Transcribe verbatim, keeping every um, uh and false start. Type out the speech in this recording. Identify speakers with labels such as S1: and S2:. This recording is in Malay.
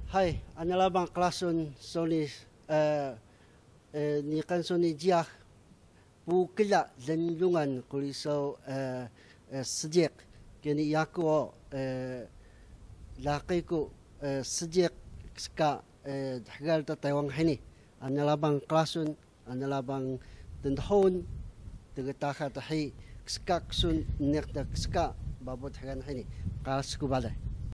S1: Hai, analabang klasun Sony eh eh ni kan Sony jiah bu kelak lenlungan kuliso eh sejak kini yako eh laki ko eh sejak ska eh hagal ta Taiwan ini analabang klasun analabang tendhon tegataha tahi ska sun nek ska babot hagan ini kas ku balai.